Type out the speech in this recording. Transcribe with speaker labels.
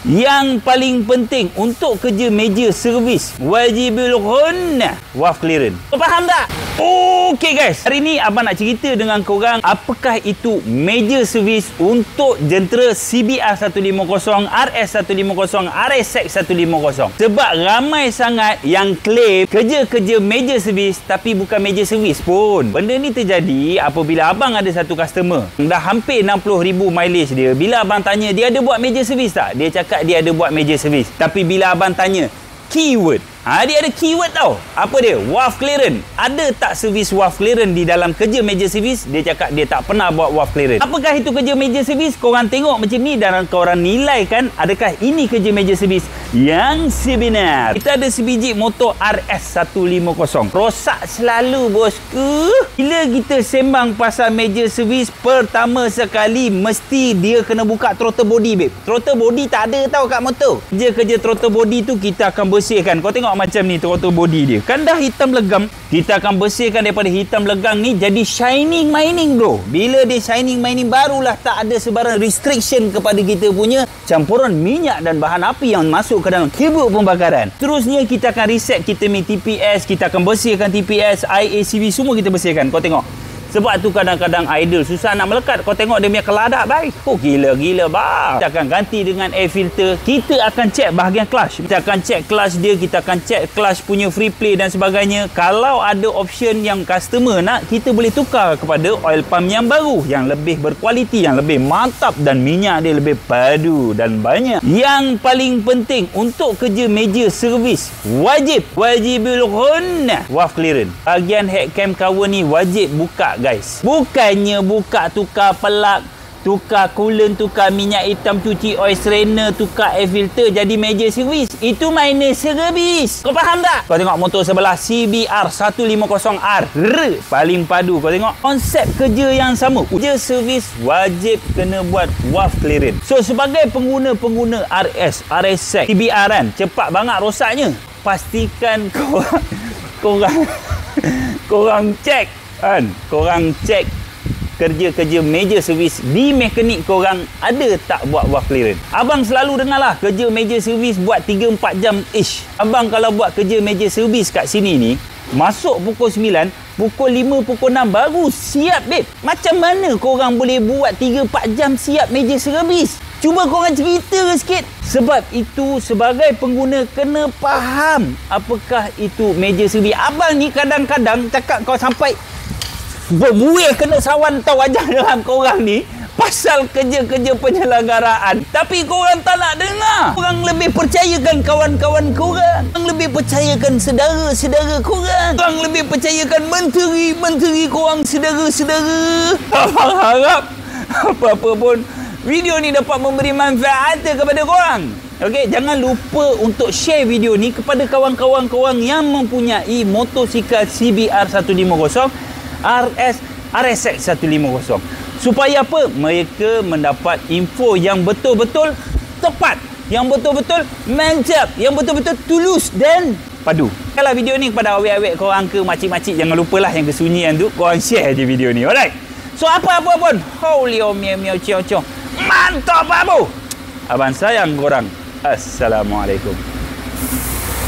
Speaker 1: Yang paling penting untuk kerja meja servis, wajibul ghunnah waf clearance. Faham tak? Okey guys, hari ni abang nak cerita dengan korang apakah itu meja servis untuk jentera CBR 150, RS 150, RSX 150. Sebab ramai sangat yang claim kerja-kerja meja servis tapi bukan meja servis pun. Benda ni terjadi apabila abang ada satu customer dah hampir 60,000 mileage dia. Bila abang tanya dia ada buat meja servis tak? Dia cakap dia ada buat meja servis. Tapi bila abang tanya keyword, dia ada keyword tau. Apa dia? Waf clearance. Ada tak servis waf clearance di dalam kerja meja servis? Dia cakap dia tak pernah buat waf clearance. Apakah itu kerja meja servis? Korang tengok macam ni dan korang nilai kan adakah ini kerja meja servis yang sebenar. Kita ada sebiji motor RS 150. Rosak selalu bosku. Bila kita sembang pasal meja servis, pertama sekali mesti dia kena buka throttle body, babe. Throttle body tak ada tau kat motor. Kerja throttle body tu kita akan bersihkan. Kau tengok macam ni throttle body dia. Kan dah hitam legam. Kita akan bersihkan daripada hitam legam ni jadi shining mining bro. Bila dia shining mining barulah tak ada sebarang restriction kepada kita punya campuran minyak dan bahan api yang masuk ke dalam kabel pembakaran. Terusnya kita akan reset kita punya TPS. Kita akan bersihkan TPS, IACV semua kita bersihkan. Kau tengok. Sebab tu kadang-kadang idle susah nak melekat. Kau tengok dia punya keladak baik. Oh gila-gila bah. Kita akan ganti dengan air filter. Kita akan cek bahagian clutch. Kita akan cek clutch dia. Kita akan cek clutch punya free play dan sebagainya. Kalau ada option yang customer nak, kita boleh tukar kepada oil pump yang baru. Yang lebih berkualiti, yang lebih mantap dan minyak dia lebih padu dan banyak. Yang paling penting untuk kerja meja servis, wajibul ghunnah waf clearance. Bahagian head cam cover ni wajib buka guys. Bukannya buka tukar pelak, tukar coolant, tukar minyak hitam, cuci oil strainer, tukar air filter jadi meja servis. Itu minus servis. Kau faham tak? Kau tengok motor sebelah CBR 150R. Paling padu. Kau tengok konsep kerja yang sama. Kerja servis wajib kena buat waf clearance. So sebagai pengguna-pengguna RS, RSX, CBR kan, cepat banget rosaknya. Pastikan korang cek kan, korang cek kerja-kerja meja servis di mekanik korang ada tak buat waf clearance. Abang selalu dengar lah kerja meja servis buat 3-4 jam ish. Abang kalau buat kerja meja servis kat sini ni, masuk pukul 9, pukul 5, pukul 6 baru siap babe. Macam mana korang boleh buat 3-4 jam siap meja servis? Cuba korang cerita sikit. Sebab itu sebagai pengguna kena faham apakah itu meja servis. Abang ni kadang-kadang cakap kau sampai berbuih kena sawan tau wajah dalam korang ni pasal kerja-kerja penyelenggaraan. Tapi korang tak nak dengar. Korang lebih percayakan kawan-kawan korang. Korang lebih percayakan sedara-sedara korang. Korang lebih percayakan menteri-menteri korang, sedara-sedara. Abang harap apa-apa pun video ni dapat memberi manfaat kepada korang. Okey, jangan lupa untuk share video ni kepada kawan-kawan korang yang mempunyai motosikal CBR 150, RS, RSX 150. Supaya apa? Mereka mendapat info yang betul-betul tepat, yang betul-betul mantap, yang betul-betul tulus dan padu. Kalau video ni kepada awek-awek korang ke makcik-makcik, jangan lupalah yang kesunyian tu, korang share je video ni. Alright? So apa-apa pun, holy miau ciao. Mantap abu. Abang sayang korang. Assalamualaikum.